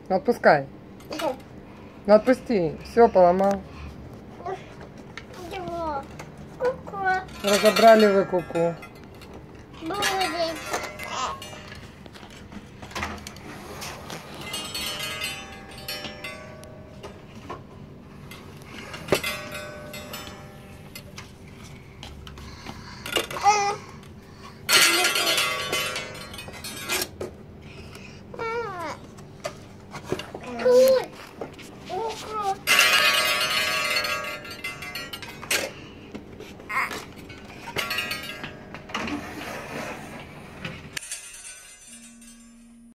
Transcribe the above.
Ну, отпускай. Ну, отпусти. Все, поломал. Разобрали вы куку.